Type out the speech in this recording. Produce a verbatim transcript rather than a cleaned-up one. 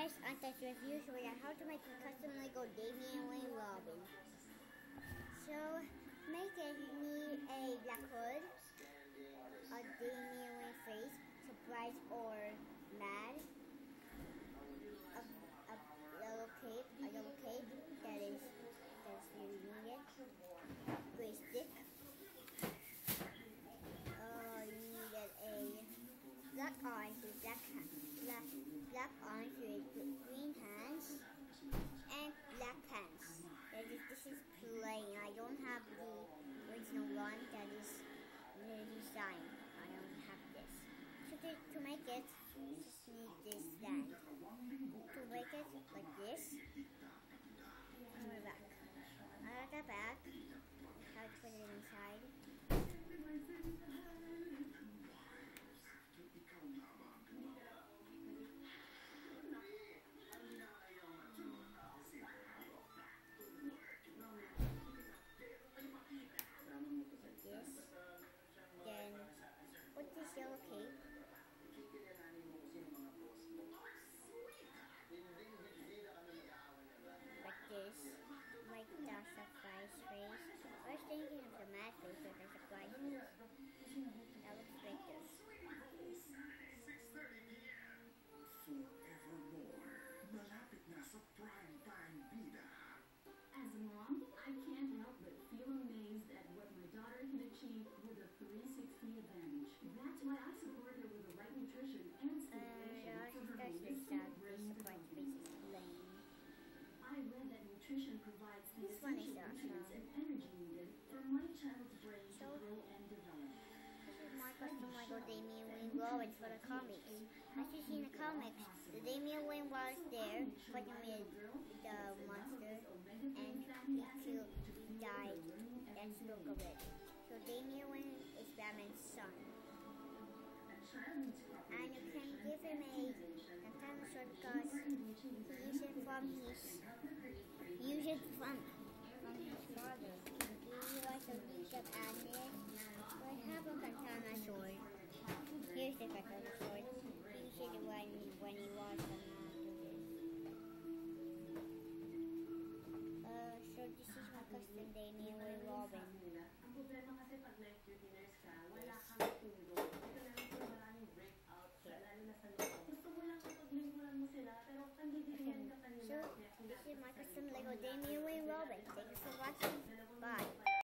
guys, on this review showing you how to make a custom Lego Damian Wayne Robin. So, make it, you need a black hood, a Damian Wayne face, surprise or mad, a, a yellow cape, a yellow cape that is that is really needed, gray stick. Uh, you needed a black orange with black black black orange with green hands and black hands. That is, this is plain. I don't have the original one that is the design. I don't have this. So to, to make it, you just need this stand. To make it like this, on the back. On the back, how to put it inside. This. Then put this yellow cape. Like this. Like the surprise face. I was thinking of the mad face or the surprise face. That looks better. Forevermore. Malapit na sa prime time bida. As a mom, I can't help but feel amazed at what my daughter can achieve with a three sixty advantage. That's why I support her with the right nutrition and stimulation Uh, for her that's the holistic sound. brain This surprise face is lame. I read that nutrition provides the This one is essential awesome. nutrients and energy needed for my child's brain to So- grow and develop. This is my custom Lego Damian Wayne Robin for the comics. As you see in the comics, the Damian Wayne was there fighting with the monster and he killed, he died, and spoke of it. So Damian Wayne is Batman's son. And you can give him a katana sword because he used it from his, he used it from, from his father. He was a bishop and so I have a katana sword. Here's the katana sword. He used it when, when he was a uh, so this is my custom Damian Wayne Robin. Ang problema kasi pag night dutiners ka, wala kang tulog. Ito na lang kung maraming breakout, lalo na sa loob. Gusto mo lang kapag-linguran mo sila, pero kandidilingan ka kanila. So, this is my custom Lego Damian Wayne Robin. Thank you for watching.